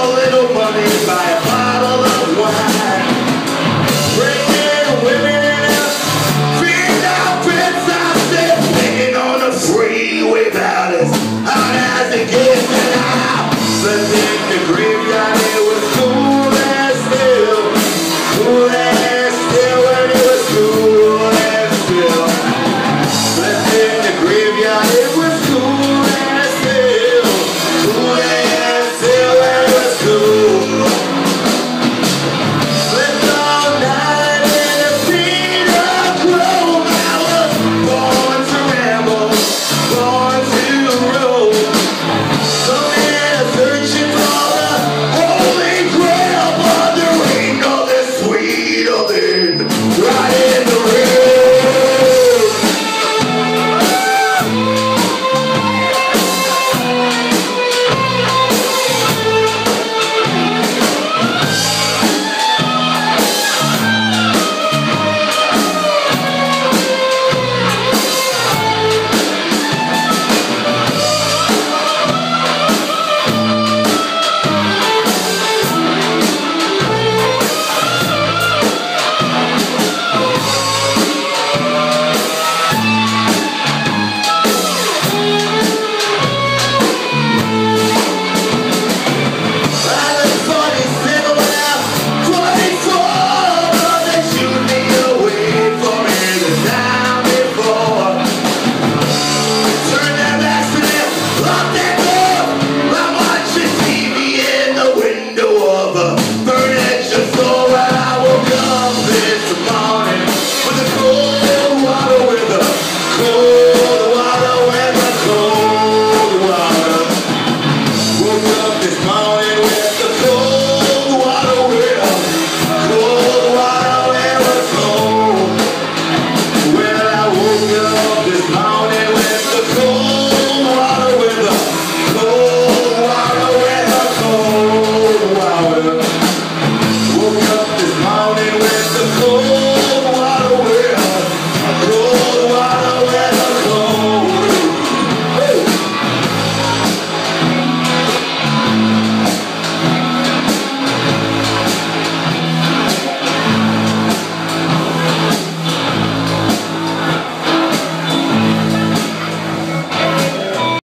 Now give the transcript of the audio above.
a little money, buy a bottle of wine. Bringing women in a feed outfits, I said, singing on the freeway about as hot as it gets. And I slept in the graveyard, it was cool as still. Cool as still, when it was cool as still. Slept in the graveyard, it was cool as still. Cool as still, when it was cool. Slept all night in the feet of Rome. I was born to ramble, born to roam. Some men are searching for the Holy Grail, but there ain't nothing sweeter than riding the rail. This morning